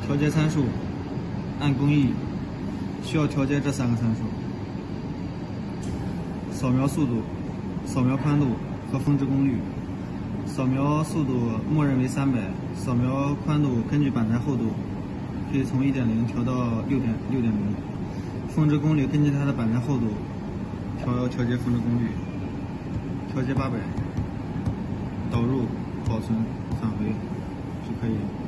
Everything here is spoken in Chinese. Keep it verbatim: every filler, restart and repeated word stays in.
调节参数按工艺，需要调节这三个参数：扫描速度、扫描宽度和峰值功率。扫描速度默认为三百，扫描宽度根据板材厚度，可以从一点零调到六点六点零。峰值功率根据它的板材厚度调调节峰值功率，调节八百，导入、保存、返回就可以。